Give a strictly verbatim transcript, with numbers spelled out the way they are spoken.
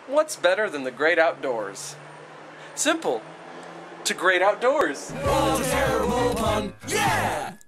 What's better than the great outdoors? Simple. To great outdoors. What a terrible pun! Yeah!